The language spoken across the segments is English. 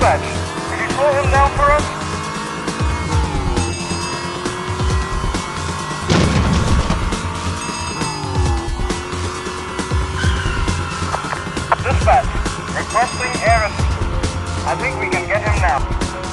Dispatch, can you slow him down for us? Dispatch, requesting air assistance. I think we can get him now.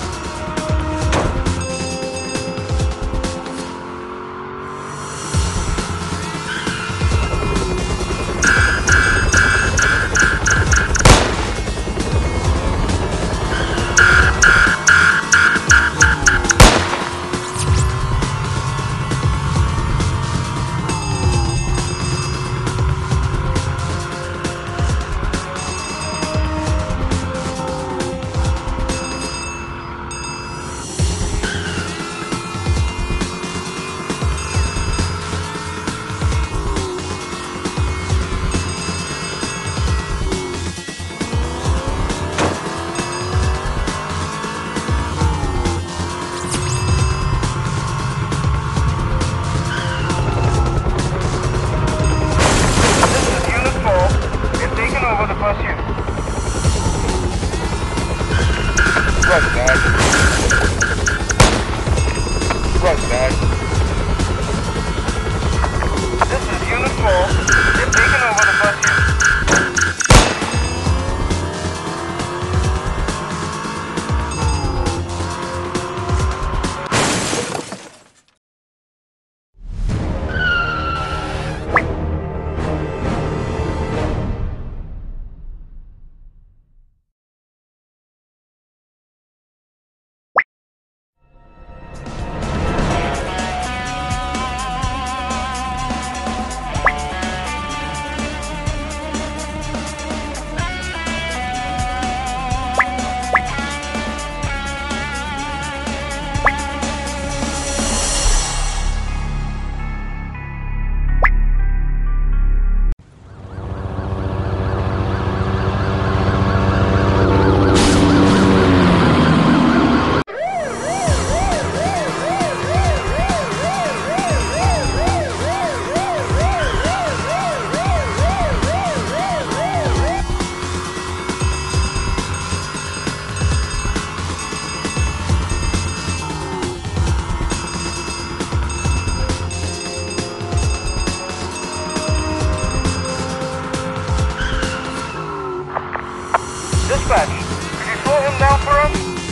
Dispatch, can you slow him down for us?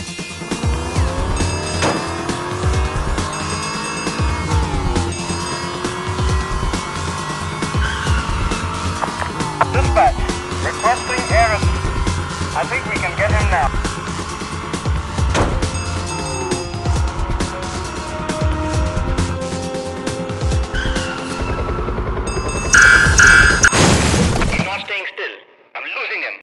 Dispatch, requesting air assistance. I think we can get him now. He's not staying still. I'm losing him.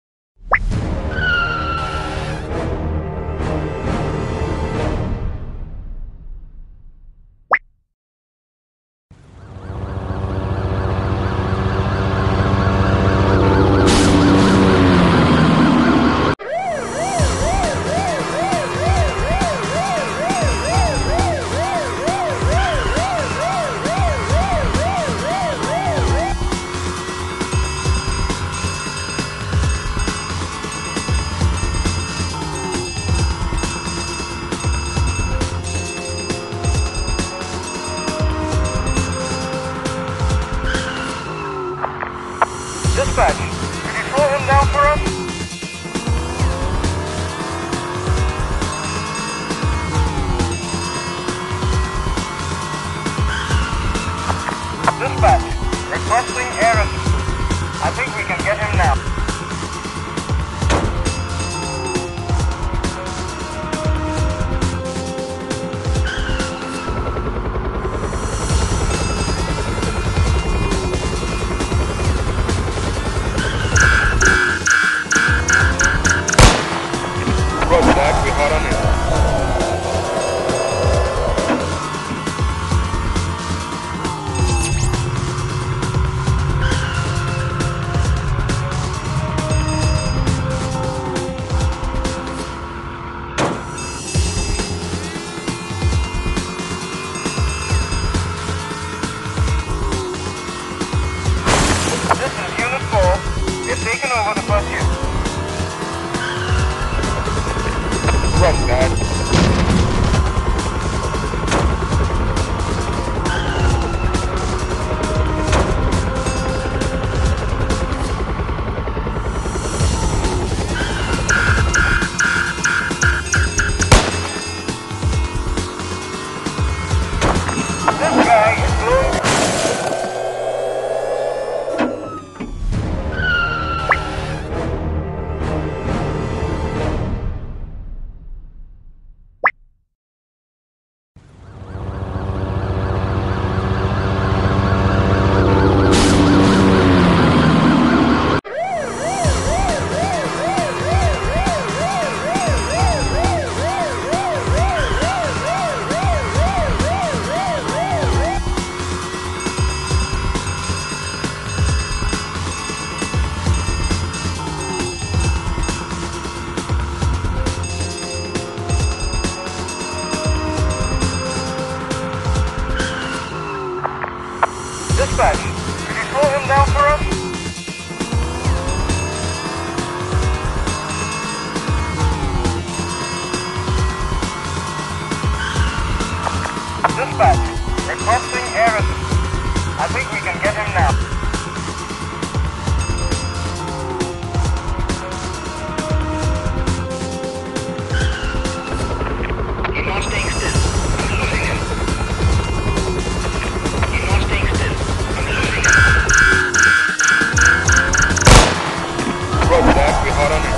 Dispatch, can you slow him down for us? Dispatch, requesting air assistance. I think we can get him now. Dispatch, requesting air assistance. I think we can get him now. He's not staying still. I'm losing him. He's not staying still. I'm losing him. Roger that, we're hot on him.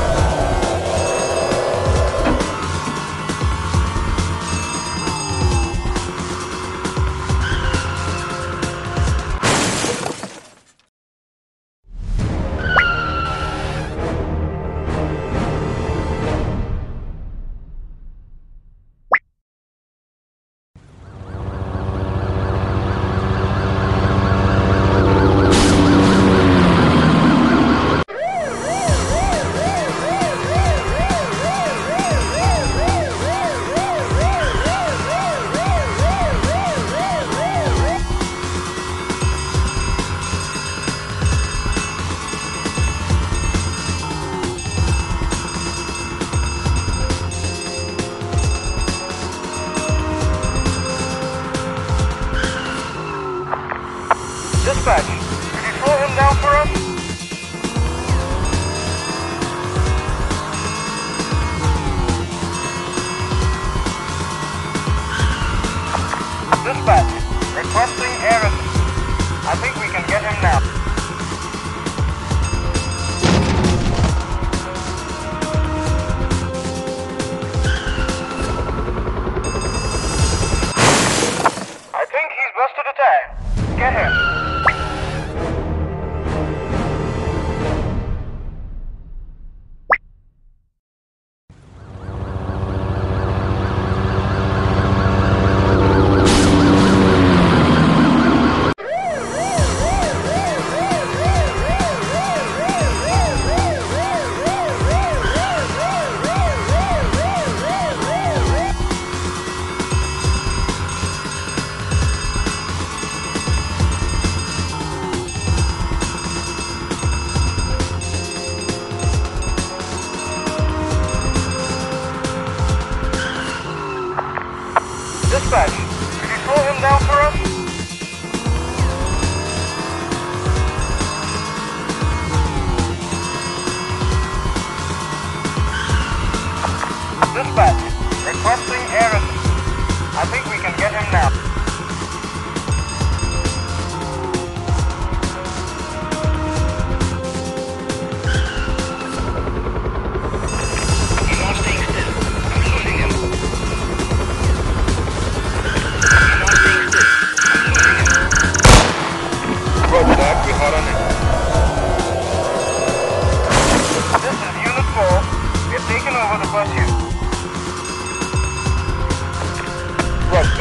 Dispatch, could you slow him down for us? Dispatch, requesting air assistance. I think we can get him now. I think he's busted a tire. Get him. Dispatch, could you slow him down for us? Dispatch, requesting air assistance. I think we can get him now. He's not staying still. I'm losing him. Roger that, we're hot on him. This is Unit 4. We're taking over the pursuit. Roger.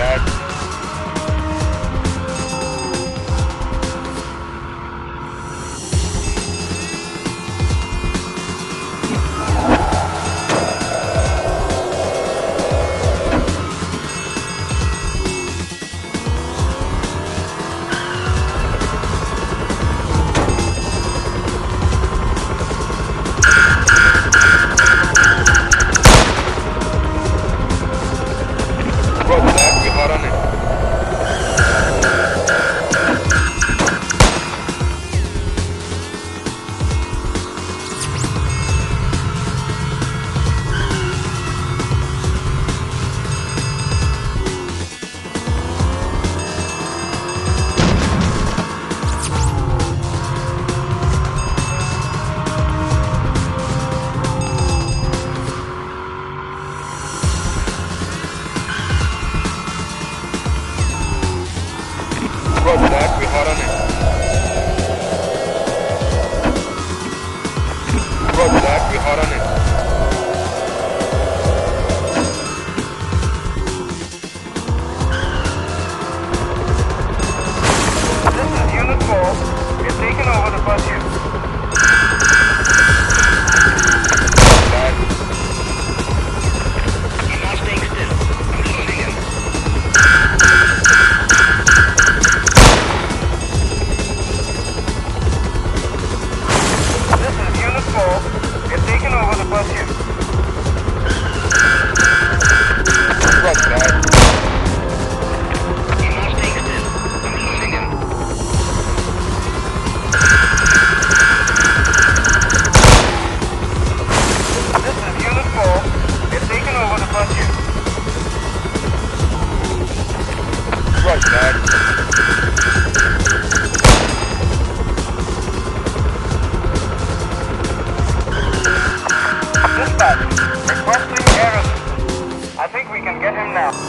Dispatch, requesting air assistance. I think we can get him now.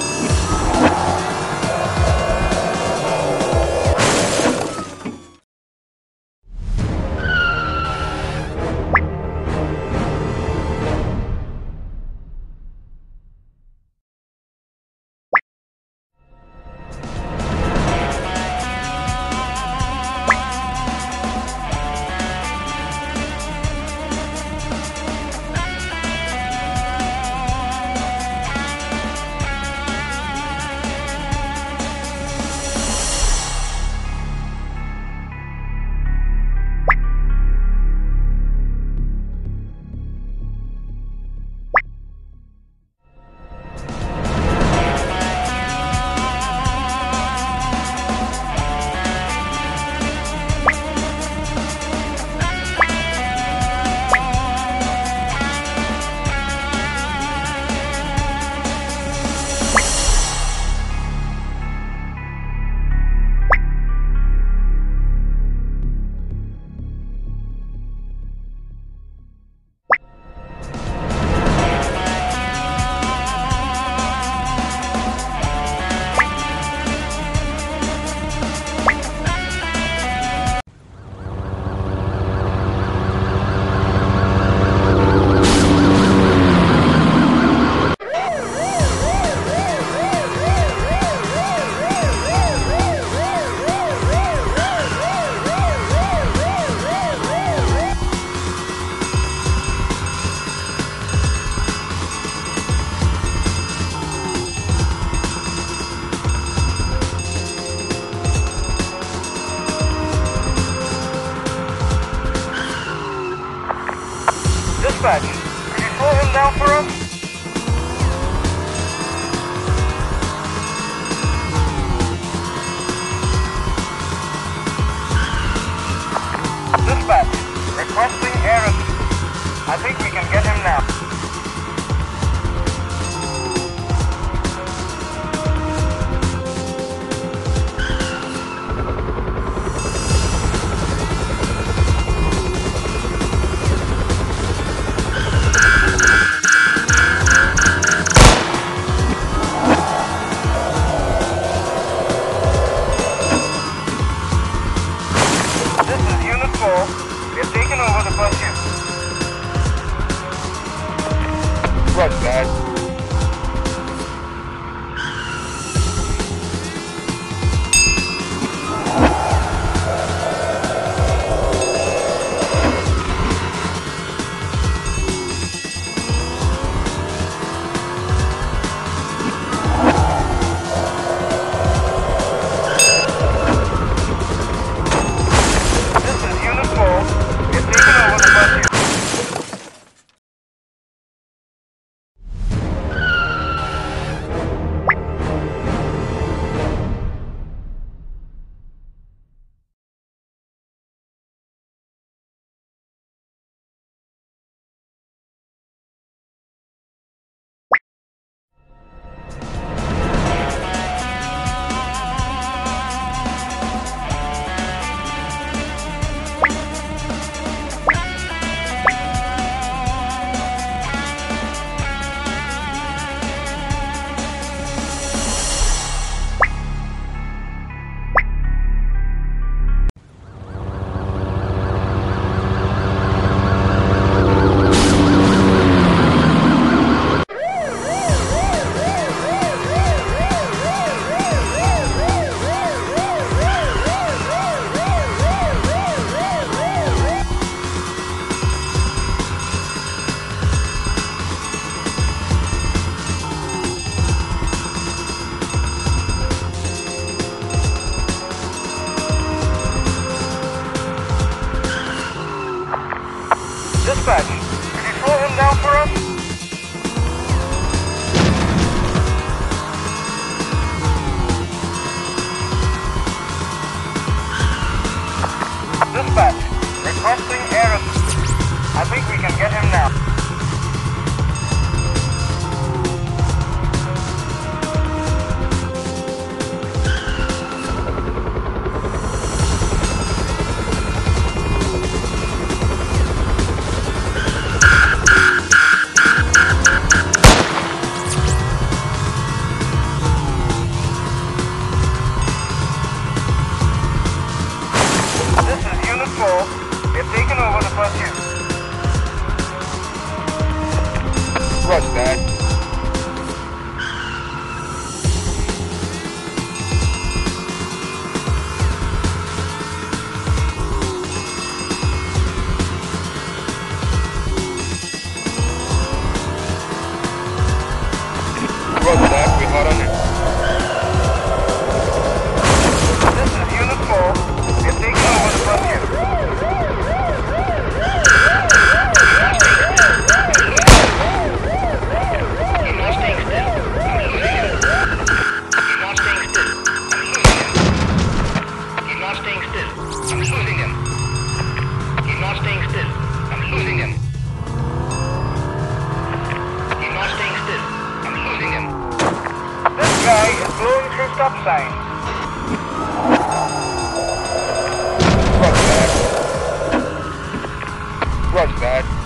Dispatch, can you slow him down for us? Dispatch, requesting air assistance. I think we can get him now. We have taken over the pursuit. Right, guys. Dispatch, can you slow him down for us? Dispatch, requesting air assistance. I think we can get him now. Roger that. Roger that, we're hot on it. This is Unit 4. We're taking over the first unit. This guy is blowing through stop signs. Roger that. Roger that.